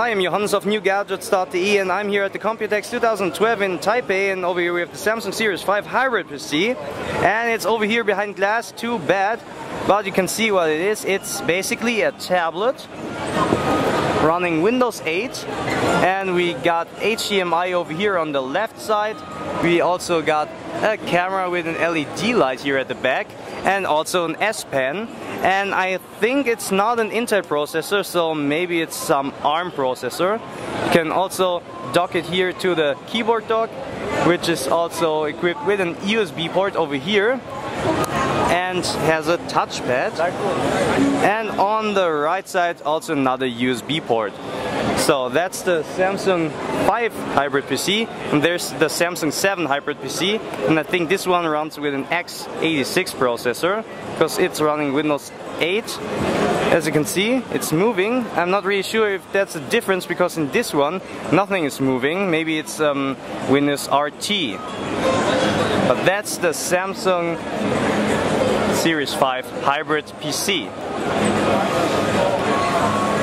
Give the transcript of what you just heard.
Hi, I'm Johannes of NewGadgets.de and I'm here at the Computex 2012 in Taipei, and over here we have the Samsung Series 5 Hybrid PC, and it's over here behind glass, too bad, but you can see what it is. It's basically a tablet running Windows 8, and we got HDMI over here on the left side. We also got a camera with an LED light here at the back, and also an S Pen. And I think it's not an Intel processor, so maybe it's some ARM processor. You can also dock it here to the keyboard dock, which is also equipped with an USB port over here and has a touchpad. And on the right side also another USB port. So that's the Samsung 5 Hybrid PC, and there's the Samsung 7 Hybrid PC, and I think this one runs with an x86 processor because it's running Windows 8. As you can see, it's moving. I'm not really sure if that's a difference because in this one nothing is moving. Maybe it's Windows RT. But that's the Samsung Series 5 Hybrid PC.